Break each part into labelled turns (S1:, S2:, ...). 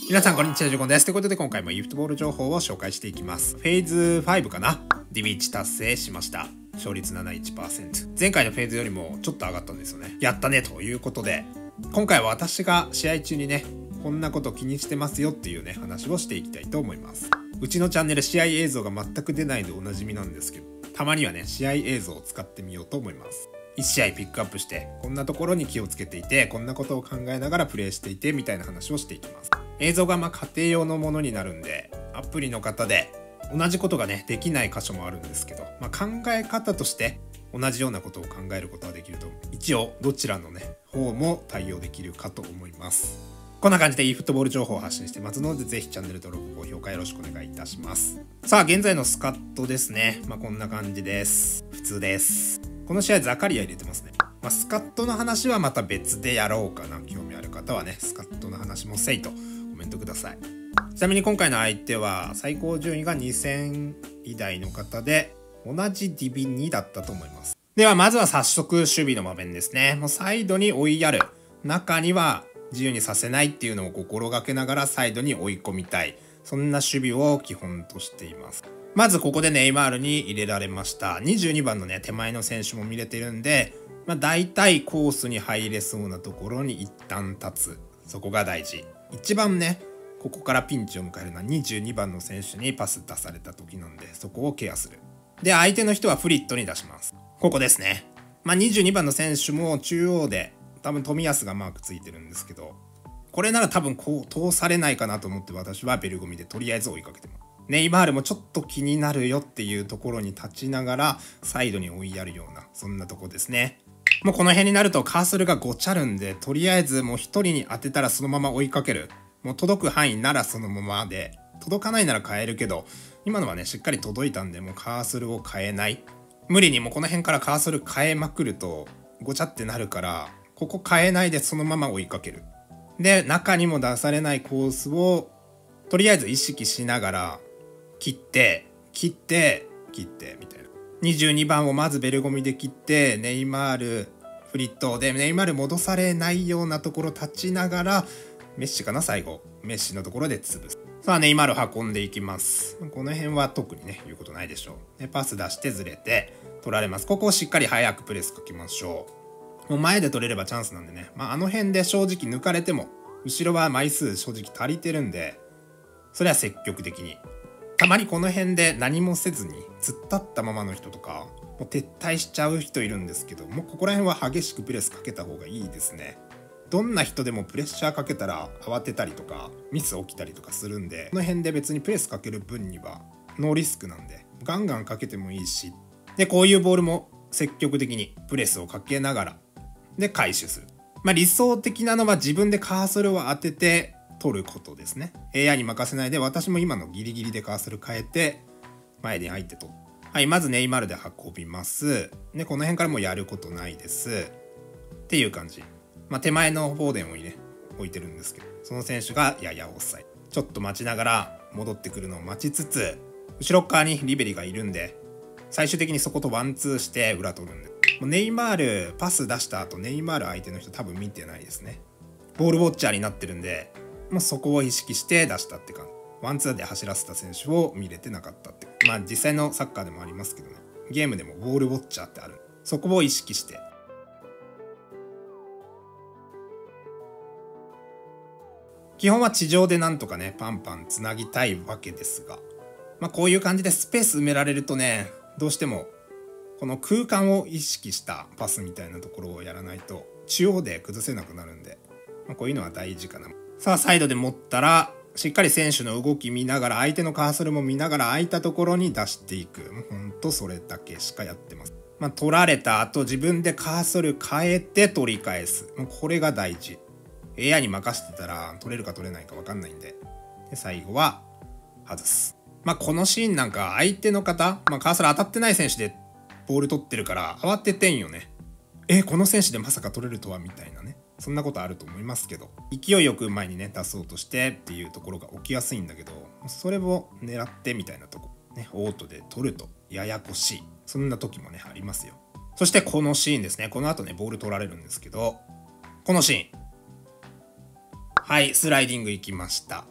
S1: 皆さんこんにちは、ジュゴンです。ということで今回も e フットボール情報を紹介していきます。フェーズ5かな、ディビーチ達成しました。勝率 71%。前回のフェーズよりもちょっと上がったんですよね。やったねということで、今回は私が試合中にね、こんなこと気にしてますよっていうね、話をしていきたいと思います。うちのチャンネル試合映像が全く出ないでおなじみなんですけど、たまにはね、試合映像を使ってみようと思います。1試合ピックアップして、こんなところに気をつけていて、こんなことを考えながらプレイしていてみたいな話をしていきます。映像が家庭用のものになるんで、アプリの方で同じことがねできない箇所もあるんですけど、考え方として同じようなことを考えることはできると、一応どちらのね方も対応できるかと思います。こんな感じで e フットボール情報を発信してますので、ぜひチャンネル登録高評価よろしくお願いいたします。さあ現在のスカットですね。こんな感じです。普通です。この試合ザカリア入れてますね。スカットの話はまた別でやろうかな。興味ある方はね、スカットの話もせいとコメントください。ちなみに今回の相手は最高順位が2000位台の方で、同じディビ2だったと思います。ではまずは早速守備の場面ですね。もうサイドに追いやる、中には自由にさせないっていうのを心がけながらサイドに追い込みたい、そんな守備を基本としています。まずここでネイマールに入れられました。22番のね手前の選手も見れてるんで、大体コースに入れそうなところに一旦立つ、そこが大事。一番ねここからピンチを迎えるのは22番の選手にパス出された時なんで、そこをケアする。で相手の人はフリットに出します。ここですね。22番の選手も中央で多分冨安がマークついてるんですけど、これなら多分こう通されないかなと思って私はベルゴミでとりあえず追いかけてます。ネイマールもちょっと気になるよっていうところに立ちながらサイドに追いやるような、そんなとこですね。もうこの辺になるとカーソルがごちゃるんで、とりあえずもう一人に当てたらそのまま追いかける。もう届く範囲ならそのままで、届かないなら変えるけど、今のはねしっかり届いたんで、もうカーソルを変えない。無理にもうこの辺からカーソル変えまくるとごちゃってなるから、ここ変えないでそのまま追いかける。で中にも出されないコースをとりあえず意識しながら切ってみたいな。22番をまずベルゴミで切って、ネイマールフリットでネイマール戻されないようなところ立ちながら、メッシかな、最後メッシのところで潰す。さあネイマール運んでいきます。この辺は特にね言うことないでしょう。でパス出してずれて取られます。ここをしっかり早くプレスかけましょう。もう前で取れればチャンスなんでね、あの辺で正直抜かれても後ろは枚数正直足りてるんで、それは積極的に。たまにこの辺で何もせずに突っ立ったままの人とか、もう撤退しちゃう人いるんですけど、もうここら辺は激しくプレスかけた方がいいですね。どんな人でもプレッシャーかけたら慌てたりとかミス起きたりとかするんで、この辺で別にプレスかける分にはノーリスクなんでガンガンかけてもいいし、でこういうボールも積極的にプレスをかけながらで回収する。理想的なのは自分でカーソルを当てて取ることですね。 AI に任せないで、私も今のギリギリでカーソル変えて前に入って取る。はい、まずネイマールで運びます。でこの辺からもうやることないですっていう感じ。手前のフォーデンを置いてるんですけど、その選手がややオフサイド。ちょっと待ちながら戻ってくるのを待ちつつ、後ろ側にリベリがいるんで最終的にそことワンツーして裏取るんで、もうネイマールパス出した後ネイマール相手の人多分見てないですね。ボールウォッチャーになってるんで、もうそこを意識して出したって感じ。ワンツーで走らせた選手を見れてなかったって。実際のサッカーでもありますけどね、ゲームでもボールウォッチャーってある。そこを意識して基本は地上でなんとかねパンパンつなぎたいわけですが、こういう感じでスペース埋められるとね、どうしてもこの空間を意識したパスみたいなところをやらないと中央で崩せなくなるんで、こういうのは大事かな。さあサイドで持ったらしっかり選手の動き見ながら、相手のカーソルも見ながら空いたところに出していく。もうほんとそれだけしかやってます。取られた後自分でカーソル変えて取り返す。もうこれが大事。AI に任せてたら取れるか取れないか分かんないんで。で最後は外す。このシーンなんか相手の方、カーソル当たってない選手でボール取ってるから慌ててんよね。この選手でまさか取れるとはみたいなね、そんなことあると思いますけど、勢いよく前にね出そうとしてっていうところが起きやすいんだけど、それを狙ってみたいなとこね、オートで取るとややこしい、そんな時もねありますよ。そしてこのシーンですね。この後ねボール取られるんですけど、このシーン、はいスライディング行きました。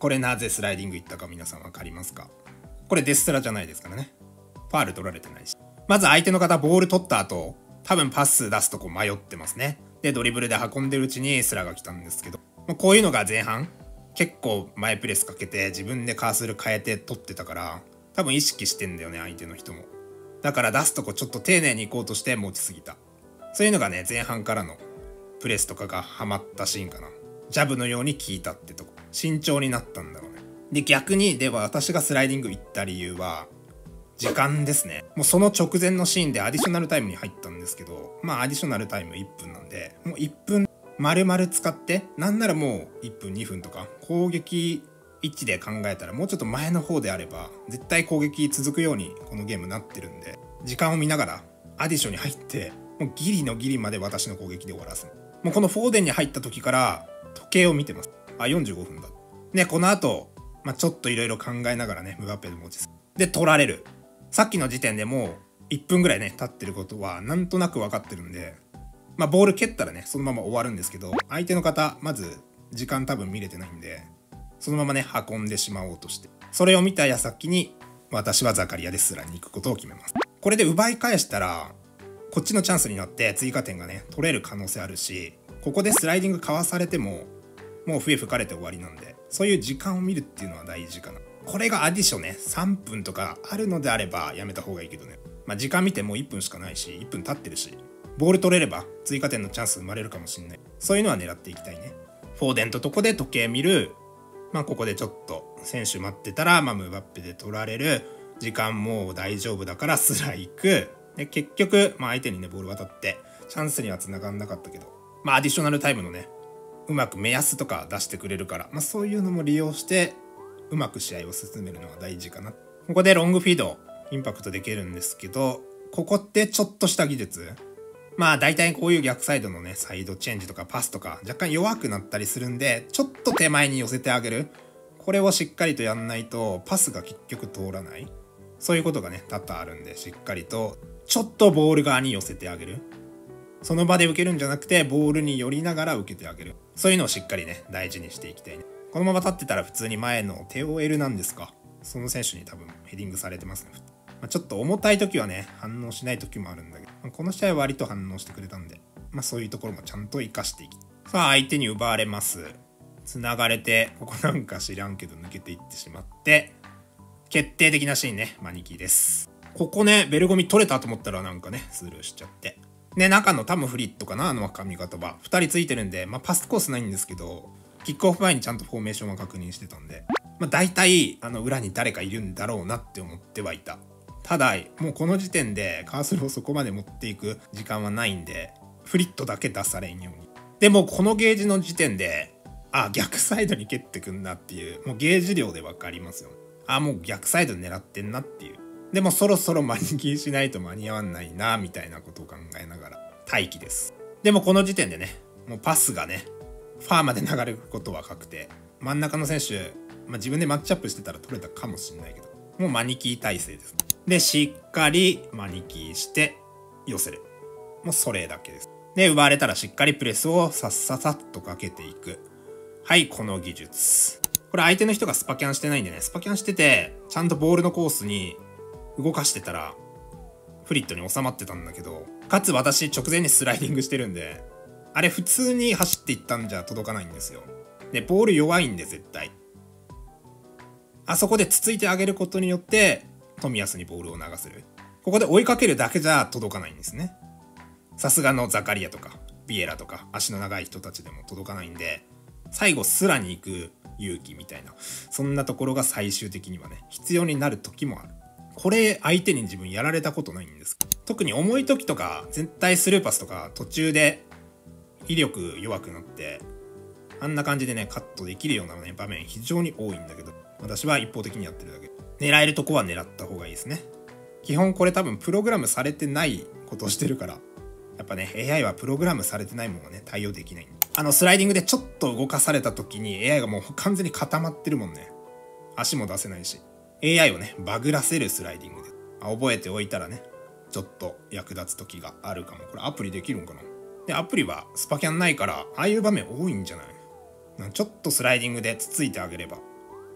S1: これなぜスライディングいったか皆さん分かりますか？これデススラじゃないですからね。ファール取られてないし。まず相手の方ボール取った後、多分パス出すとこ迷ってますね。で、ドリブルで運んでるうちにスラが来たんですけど、こういうのが前半、結構前プレスかけて自分でカーソル変えて取ってたから、多分意識してんだよね、相手の人も。だから出すとこちょっと丁寧に行こうとして持ちすぎた。そういうのがね、前半からのプレスとかがハマったシーンかな。ジャブのように効いたってとこ。慎重になったんだろうね。で、逆に、では私がスライディング行った理由は、時間ですね。もうその直前のシーンでアディショナルタイムに入ったんですけど、まあアディショナルタイム1分なんで、もう1分丸々使って、なんならもう1分2分とか、攻撃位置で考えたらもうちょっと前の方であれば、絶対攻撃続くようにこのゲームなってるんで、時間を見ながらアディションに入って、もうギリのギリまで私の攻撃で終わらす。もうこのフォーデンに入った時から時計を見てます。あ、45分だ。ね、この後、ちょっといろいろ考えながらね、ムバペで持ちす。で、取られる。さっきの時点でもう1分ぐらいね、経ってることはなんとなく分かってるんで、ボール蹴ったらね、そのまま終わるんですけど、相手の方、まず時間多分見れてないんで、そのままね、運んでしまおうとして。それを見た矢先に、私はザカリアでスラに行くことを決めます。これで奪い返したら、こっちのチャンスになって追加点がね、取れる可能性あるし、ここでスライディングかわされても、もう笛吹かれて終わりなんで、そういう時間を見るっていうのは大事かな。これがアディションね、3分とかあるのであればやめた方がいいけどね。時間見てもう1分しかないし、1分経ってるし、ボール取れれば追加点のチャンス生まれるかもしれない。そういうのは狙っていきたいね。フォーデンととこで時計見る。ここでちょっと選手待ってたら、ムバッペで取られる。時間もう大丈夫だからスライク。で、結局、相手にね、ボール渡って、チャンスには繋がんなかったけど、アディショナルタイムのね、うまく目安とか出してくれるから、そういうのも利用して、うまく試合を進めるのは大事かな。ここでロングフィード、インパクトできるんですけど、ここってちょっとした技術。大体こういう逆サイドのね、サイドチェンジとかパスとか、若干弱くなったりするんで、ちょっと手前に寄せてあげる。これをしっかりとやんないと、パスが結局通らない。そういうことがね、多々あるんで、しっかりと、ちょっとボール側に寄せてあげる。その場で受けるんじゃなくて、ボールに寄りながら受けてあげる。そういうのをしっかりね、大事にしていきたいね。このまま立ってたら普通に前のテオエルなんですか。その選手に多分ヘディングされてますね。ちょっと重たい時はね、反応しない時もあるんだけど、この試合は割と反応してくれたんで、そういうところもちゃんと活かしていき。さあ、相手に奪われます。繋がれて、ここなんか知らんけど抜けていってしまって、決定的なシーンね、マニキーです。ここね、ベルゴミ取れたと思ったらなんかね、スルーしちゃって。で、中のタムフリットかな、あの髪型は。2人ついてるんで、パスコースないんですけど、キックオフ前にちゃんとフォーメーションは確認してたんで、大体、裏に誰かいるんだろうなって思ってはいた。ただ、もうこの時点でカーソルをそこまで持っていく時間はないんで、フリットだけ出されんように。でも、このゲージの時点で、逆サイドに蹴ってくんなっていう、もうゲージ量でわかりますよ。もう逆サイド狙ってんなっていう。でもそろそろマニキーしないと間に合わないな、みたいなことを考えながら待機です。でもこの時点でね、もうパスがね、ファーまで流れることは確定。真ん中の選手、自分でマッチアップしてたら取れたかもしれないけど、もうマニキー体制です。で、しっかりマニキーして寄せる。もうそれだけです。で、奪われたらしっかりプレスをさっさっとかけていく。はい、この技術。これ相手の人がスパキャンしてないんでね、スパキャンしてて、ちゃんとボールのコースに動かしてたら、フリットに収まってたんだけど、かつ私直前にスライディングしてるんで、あれ普通に走っていったんじゃ届かないんですよ。で、ボール弱いんで絶対。あそこでつついてあげることによって、冨安にボールを流せる。ここで追いかけるだけじゃ届かないんですね。さすがのザカリアとか、ビエラとか、足の長い人たちでも届かないんで、最後スラに行く勇気みたいな、そんなところが最終的にはね、必要になる時もある。これ相手に自分やられたことないんです。特に重い時とか、絶対スルーパスとか途中で威力弱くなって、あんな感じでね、カットできるようなね、場面非常に多いんだけど、私は一方的にやってるだけ。狙えるとこは狙った方がいいですね。基本これ多分プログラムされてないことをしてるから、やっぱね、AI はプログラムされてないものはね、対応できない。スライディングでちょっと動かされた時に AI がもう完全に固まってるもんね。足も出せないし。AI をね、バグらせるスライディングで。覚えておいたらね、ちょっと役立つ時があるかも。これアプリできるんかな。で、アプリはスパキャンないから、ああいう場面多いんじゃない？ちょっとスライディングでつついてあげれば、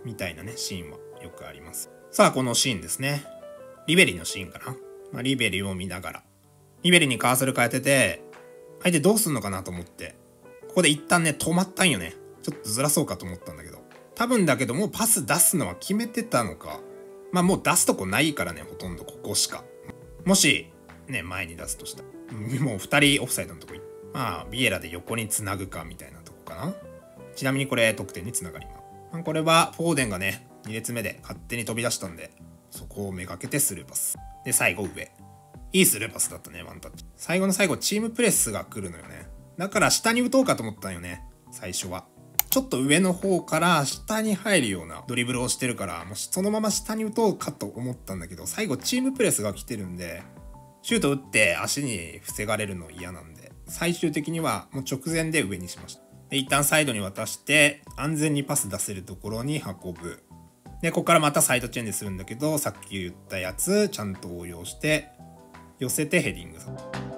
S1: みたいなね、シーンはよくあります。さあ、このシーンですね。リベリのシーンかな。リベリを見ながら。リベリにカーソル変えてて、相手どうすんのかなと思って、ここで一旦ね、止まったんよね。ちょっとずらそうかと思ったんだけど。多分だけど、もうパス出すのは決めてたのか。もう出すとこないからね、ほとんどここしか。もし、ね、前に出すとしたら。もう2人オフサイドのとこビエラで横に繋ぐかみたいなとこかな。ちなみにこれ得点に繋がります。これはフォーデンがね、2列目で勝手に飛び出したんで、そこをめがけてスルーパス。で、最後上。いいスルーパスだったね、ワンタッチ。最後の最後、チームプレスが来るのよね。だから下に打とうかと思ったんよね、最初は。ちょっと上の方から下に入るようなドリブルをしてるから、もうそのまま下に打とうかと思ったんだけど、最後チームプレスが来てるんで、シュート打って足に防がれるの嫌なんで、最終的にはもう直前で上にしました。で、一旦サイドに渡して、安全にパス出せるところに運ぶ。で、ここからまたサイドチェンジするんだけど、さっき言ったやつ、ちゃんと応用して、寄せてヘディング。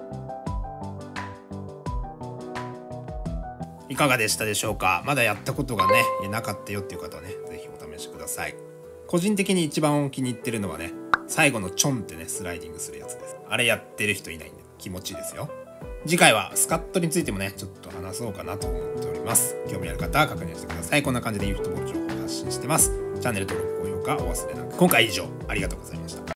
S1: いかがでしたでしょうか。まだやったことがね、なかったよっていう方はね、ぜひお試しください。個人的に一番気に入ってるのはね、最後のチョンってね、スライディングするやつです。あれやってる人いないんで気持ちいいですよ。次回はスカットについてもね、ちょっと話そうかなと思っております。興味ある方は確認してください。こんな感じでユーフットボール情報を発信してます。チャンネル登録、高評価お忘れなく。今回以上、ありがとうございました。